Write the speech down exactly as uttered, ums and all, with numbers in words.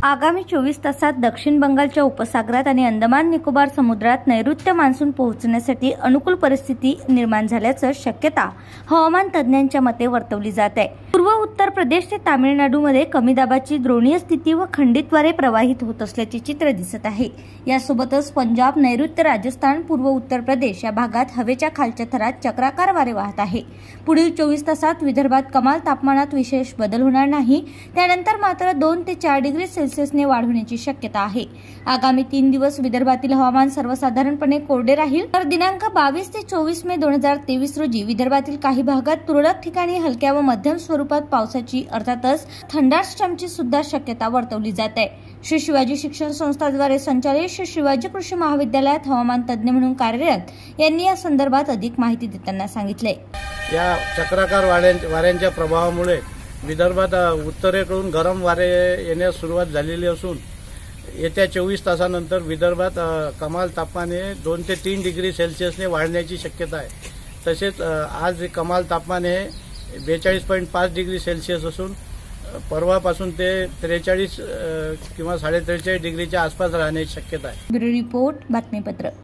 आगामी चोवीस तासात दक्षिण बंगालच्या उपसागरात आणि अंदमान निकोबार समुद्रात नैऋत्य मान्सून पोहोचण्यासाठी अनुकूल परिस्थिती निर्माण झाल्याचं शक्यता हवामान तज्ज्ञांच्या मते वर्तवली जात आहे। पूर्व उत्तर प्रदेश ते तामिळनाडूमध्ये कमी दाबाची द्रोणीय स्थिती व खंडितवारे प्रवाहित होत असल्याचे चित्र दिसत आहे। यासोबतच पंजाब, नैऋत्य राजस्थान, पूर्व उत्तर प्रदेश या भागात हवेच्या खालच्या थरात चक्राकार वारे वाहत आहे। पुढील चोवीस तासात विदर्भात कमाल तापमानात विशेष बदल होणार नाही, त्यानंतर मात्र दोन ते चार डिग्री सेल्सिअसने वाढ होण्याची शक्यता आहे। आगामी तीन दिवस विदर्भातील हवामान सर्वसाधारणपणे कोरडे राहील, तर दिनांक बावीस ते चोवीस मे दोन हजार तेवीस रोजी विदर्भातील काही भागात तुरळक ठिकाणी हलक्या व मध्यम स्वरूपात पावसाची अर्थातच थंडारस्टॉर्मची सुद्धा शक्यता वर्तवली जात आहे। श्री शिवाजी शिक्षण संस्थाद्वारे संचालित श्री शिवाजी कृषी महाविद्यालयात हवामान तज्ज्ञ म्हणून कार्यरत यांनी या संदर्भात अधिक माहिती देताना सांगितले। या चक्राकार वाऱ्यांच्या प्रभावामुळे विदर्भात उत्तरेकडून गरम वारे येण्यास सुरुवात झालेली असून येत्या चोवीस तासानंतर विदर्भात कमाल तापमान हे दोन ते तीन डिग्री सेल्सिअसने वाढण्याची शक्यता आहे। तसेच आज कमाल तापमान हे बेचाळीस पॉईंट पाच डिग्री सेल्सिअस असून परवापासून ते त्रेचाळीस किंवा साडे त्रेचाळीस डिग्रीच्या आसपास राहण्याची शक्यता आहे। ब्युरो रिपोर्ट बातमीपत्र।